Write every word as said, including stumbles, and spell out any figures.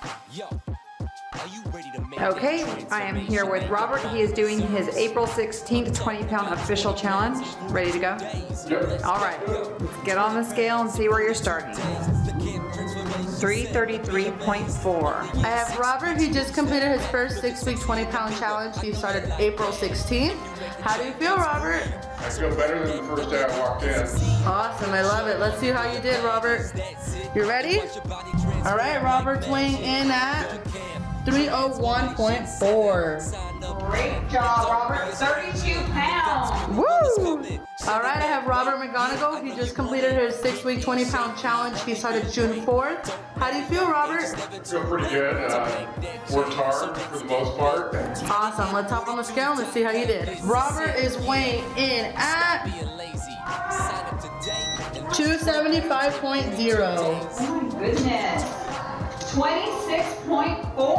Okay, I am here with Robert. He is doing his April sixteenth twenty pound official challenge. Ready to go? Yep. All right, let's get on the scale and see where you're starting. three thirty-three point four. I have Robert, who just completed his first six week twenty pound challenge. He started April sixteenth. How do you feel, Robert? I feel better than the first day I walked in. Awesome, I love it. Let's see how you did, Robert. You ready? All right, Robert's weighing in at three oh one point four. Great job, Robert. thirty-two pounds. Woo! All right, I have Robert McGonigal. He just completed his six week twenty pound challenge. He started June fourth. How do you feel, Robert? I feel pretty good. Uh, worked hard for the most part. Awesome. Let's hop on the scale and let's see how you did. Robert is weighing in at two seventy-five point zero. Oh my goodness. twenty-six point four.